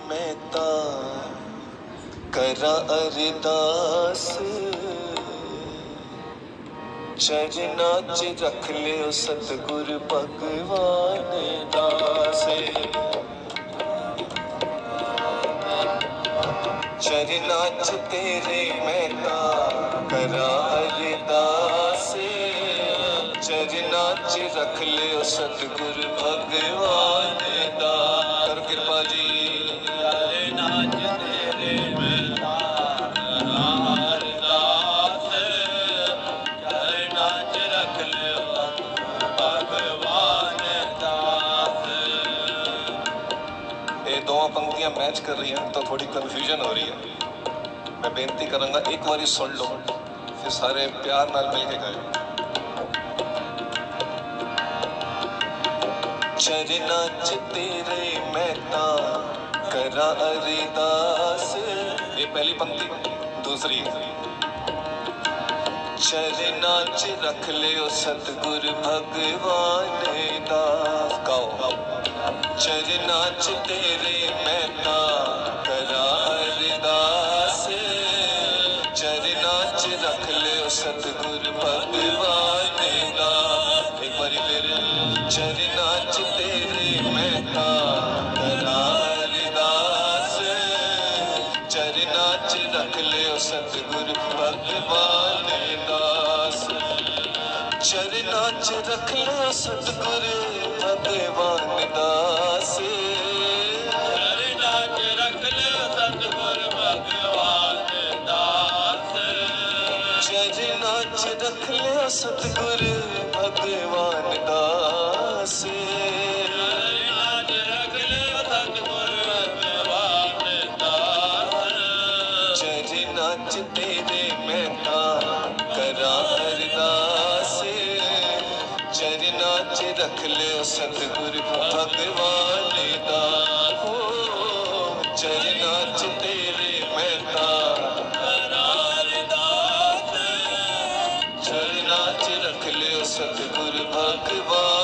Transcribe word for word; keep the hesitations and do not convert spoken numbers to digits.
मैं ता करा अरदास चरना च रख लियो सतगुर भगवान दास। चरना च तेरे मैं ता करा अरदास चरना च रख लियो सतगुर भगवान दास। कर कृपा जी चरना च तेरे मैं ता करा अरदास चरना च रख लियो भगवान दास। ये दो पंक्तियां मैच कर रही हैं तो थोड़ी कंफ्यूजन हो रही है। मैं बेनती करूंगा एक बार सुन लो फिर सारे प्यार नाल मिल के गाए। चरना च तेरे मैं ता करा अरदास। ये पहली पंक्ति। दूसरी चरना च रख लियो सतगुर भगवान दास। गाओ। चरना च तेरे मैं ता करा अरदास चरना च रख लियो सतगुर भगवान दास। एक बारी फिर चरना च तेरे मैं ता करा अरदास चरना च रख लियो सतगुर भगवान दास। चरना च रख लियो सतगुर भगवान दास चरना च रख लियो सतगुर भगवान दास चरना च रख लियो सतगुर भगवान दास चरना च रख लियो सतगुर भगवान दास। चरना च तेरे मैं ता करा अरदास चरना च रख लियो सतगुर भगवान दास। चरना च तेरे मैं ता करा अरदास चरना च रख लियो सतगुर भगवान